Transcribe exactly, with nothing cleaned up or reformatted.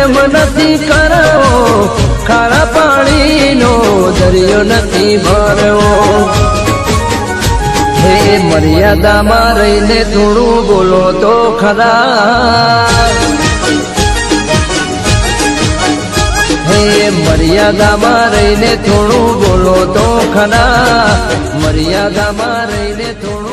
પ્રેમ નથી કરવો, ખારા પાણીનો દરિયો નથી ભરવો. હે મર્યાદામાં રહીને થોડું બોલો તો ખરા. હે મર્યાદામાં રહીને થોડું બોલો તો ખરા. મર્યાદામાં રહીને થોડું